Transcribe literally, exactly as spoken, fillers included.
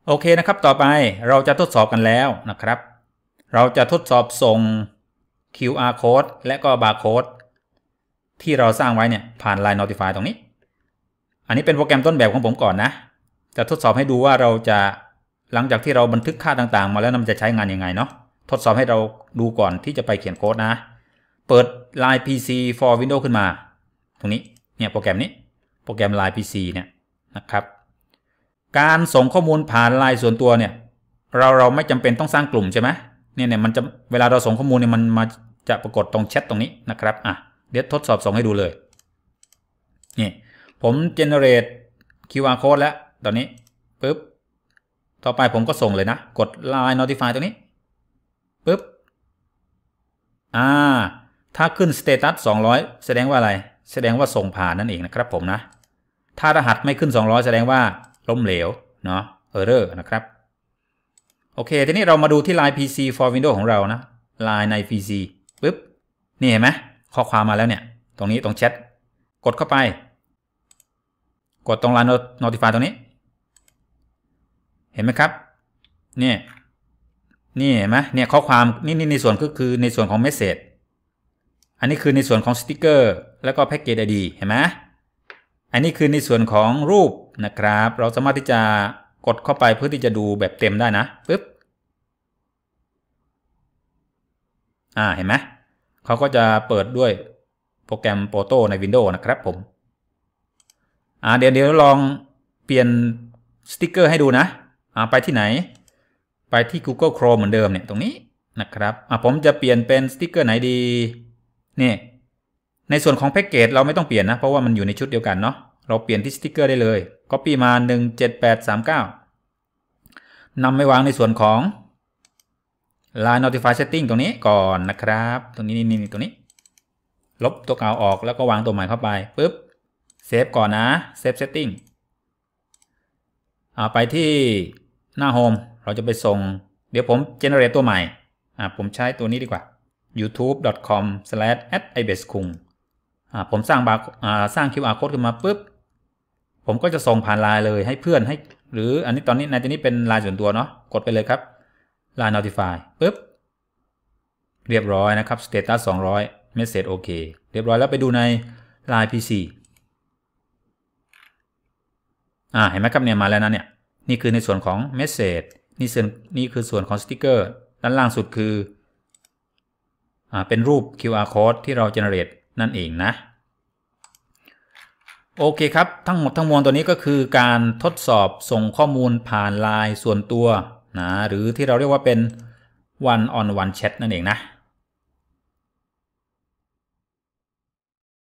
โอเคนะครับต่อไปเราจะทดสอบกันแล้วนะครับเราจะทดสอบส่ง คิว อาร์ code และก็ barcode ที่เราสร้างไว้เนี่ยผ่าน ไลน์ Notify ตรงนี้อันนี้เป็นโปรแกรมต้นแบบของผมก่อนนะจะทดสอบให้ดูว่าเราจะหลังจากที่เราบันทึกค่าต่างๆมาแล้วมันจะใช้งานยังไงเนาะทดสอบให้เราดูก่อนที่จะไปเขียนโค้ดนะเปิด ไลน์ พี ซี for Windows ขึ้นมาตรงนี้เนี่ยโปรแกรมนี้โปรแกรม ไลน์ พี ซี เนี่ยนะครับการส่งข้อมูลผ่าน ไลน์ ส่วนตัวเนี่ยเราเราไม่จำเป็นต้องสร้างกลุ่มใช่ไหมเนี่ยเนี่ยมันจะเวลาเราส่งข้อมูลเนี่ยมันมาจะปรากฏตรงแชทตรงนี้นะครับอ่ะเดี๋ยวทดสอบส่งให้ดูเลยนี่ผม generate คิว อาร์ code แล้วตอนนี้ปึ๊บต่อไปผมก็ส่งเลยนะกด ไลน์ Notify ตรงนี้ปึ๊บอ่าถ้าขึ้น status สองร้อยแสดงว่าอะไรแสดงว่าส่งผ่านนั่นเองนะครับผมนะถ้ารหัสไม่ขึ้นสองร้อยแสดงว่าล้มเหลวเนาะ error นะครับโอเคทีนี้เรามาดูที่ ไลน์ พี ซี for Windows ของเรานะ ไลน์ ใน พี ซี ปึ๊บนี่เห็นไหมข้อความมาแล้วเนี่ยตรงนี้ตรงแชทกดเข้าไปกดตรง ไลน์ Notify ตรงนี้เห็นไหมครับเนี่ยนี่เห็นไหมเนี่ยข้อความนี่นี่ในส่วนก็คือในส่วนของ Message อันนี้คือในส่วนของสติ๊กเกอร์แล้วก็ Package ไอ ดี เห็นไหมอันนี้คือในส่วนของรูปนะครับเราสามารถที่จะกดเข้าไปเพื่อที่จะดูแบบเต็มได้นะปึ๊บอ่าเห็นไหมเขาก็จะเปิดด้วยโปรแกรม Photo ใน Windows นะครับผมอ่าเดี๋ยวเดี๋ยวลองเปลี่ยนสติ๊กเกอร์ให้ดูนะอ่าไปที่ไหนไปที่ Google Chrome เหมือนเดิมเนี่ยตรงนี้นะครับอ่าผมจะเปลี่ยนเป็นสติ๊กเกอร์ไหนดีนี่ในส่วนของแพ็กเกจเราไม่ต้องเปลี่ยนนะเพราะว่ามันอยู่ในชุดเดียวกันเนาะเราเปลี่ยนที่สติ๊กเกอร์ได้เลย Copy มาหนึ่งเจ็ดแปดสามเก้านำไปวางในส่วนของ ไลน์ Notify Setting ตรงนี้ก่อนนะครับตรงนี้นี่นี่ตรงนี้ลบตัวเก่าออกแล้วก็วางตัวใหม่เข้าไปปึ๊บเซฟก่อนนะเซฟ Setting อ่าไปที่หน้า Home เราจะไปส่งเดี๋ยวผม generate ตัวใหม่อ่าผมใช้ตัวนี้ดีกว่า ยูทูบ ดอท คอม สแลช แอท ไอเบสคุง อ่าผมสร้างบาร์อ่าสร้าง คิว อาร์ code ขึ้นมาปุ๊บผมก็จะส่งผ่านไลน์เลยให้เพื่อนให้หรืออันนี้ตอนนี้ในตัวนี้เป็นไลน์ส่วนตัวเนาะกดไปเลยครับ ไลน์ Notify ปุ๊บเรียบร้อยนะครับ status สองร้อย message โอเคเรียบร้อยแล้วไปดูใน ไลน์ พี ซี อ่าเห็นไหมครับเนี่ยมาแล้วนะเนี่ยนี่คือในส่วนของ message นี่ส่วนนี่คือส่วนของสติ๊กเกอร์ด้านล่างสุดคืออ่าเป็นรูป คิว อาร์ code ที่เรา generate นั่นเองนะโอเคครับทั้งหมดทั้งมวลตัวนี้ก็คือการทดสอบส่งข้อมูลผ่าน ไลน์ ส่วนตัวนะหรือที่เราเรียกว่าเป็น one on one chat นั่นเองนะ